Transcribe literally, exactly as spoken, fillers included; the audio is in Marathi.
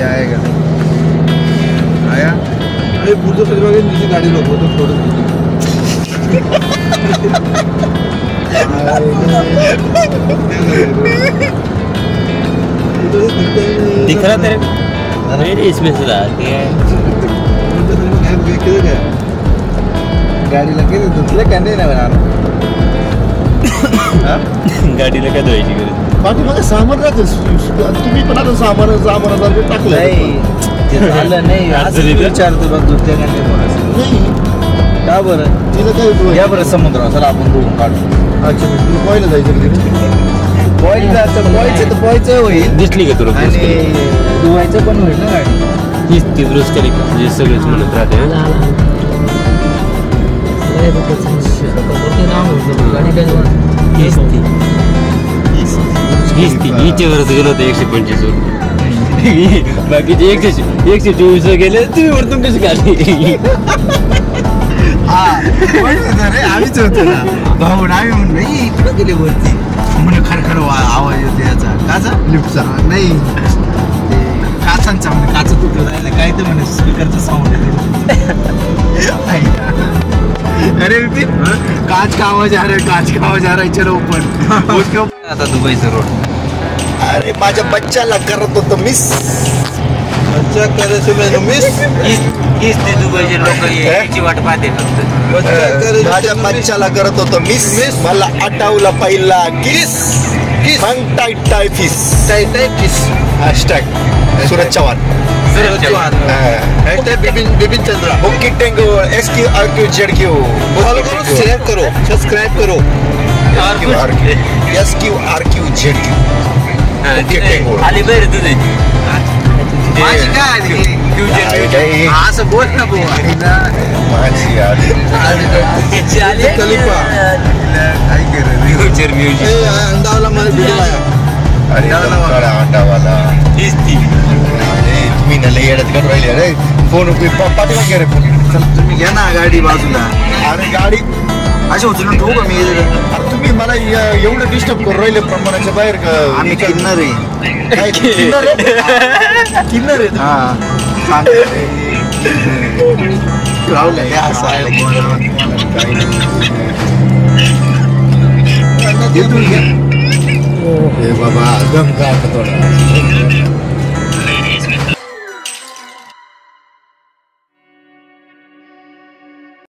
आएगा आया अरे पुढचं फिरवागे नीचे गाडी लोक होतो थोडं दिख रहा तेरे मेरे इसमें से आती है गाड़ी लगे तो दुसऱ्या कॅन्डे नाही बना गाडीला काय धुवायची गरज पाठीमागे सामान राहतं तुम्ही पण आता सामान सामानासारखं टाकलं नाही ते झालं नाही असं विचारतो बघ दुसऱ्या कॅन्डे नाही का बरं तिला काय या बरं समुद्रावर चला आपण धुवून काढू अच्छा तू पोहायला जायचं कधी पोहायचं जायचं पोहायचं तर पोहायचं होईल दिसली का तुला आणि धुवायचं पण होईल ना गाडी हीच ती ब्रुस केली का म्हणजे सगळेच म्हणत राहते हीच ती हीच ती हिच्यावरच गेलो होतं एकशे पंचवीस वर बाकीचे एकशे एकशे चोवीस वर गेले तुम्ही वरतून कशी खाली आम्हीच होतो ना भाऊ आम्ही म्हणलं इकडं गेले वरती म्हणे खरखर आवाज येतो याचा काचा लिफ्टचा नाही ते काचांचा म्हणजे काच तुटलं राहिलं काय ते म्हणे स्पीकरचा साऊंड येतो अरे काच का आवाज आ रहा है काच का आवाज आ रहा है चलो ऊपर उसके आता दुबईचा रोड अरे माझ्या बच्चाला करत होतं मिस अच्छा करायचं म्हणजे मिस हीच ते दुबईचे लोक याची वाट पाहते फक्त माझ्या बच्चाला करत होतं मिस मला आठवला पहिला किस मग टाईट टाय फिस tight tight kiss hashtag Suraj Chavan hashtag Bipin Bipin Chandra okay टेंगो S Q R Q Z Q follow करो शेयर करो सब्सक्राइब करो S Q R Q Z Q okay टेंगो आली बरं तुझे माझी काय असं बोल ना भाऊ माझी आली कलिपा फ्युचर म्युझिक अंदावला मला व्हिडिओ आया अंडावाला अंडावाला तुम्ही ना लई येड्यात करून राहिले अरे फोन पाठीमा घ्या रे फोन तुम्ही घ्या ना गाडी बाजूला अरे गाडी अशा उचलून ठेवू का मी अरे तुम्ही मला एवढं डिस्टर्ब करून राहिले प्रमाणाच्या बाहेर का आम्ही किन्नर आहे काय किन्नर आहे किन्नर आहे हा राहुल असं आहे हे बाबा दम का थोडा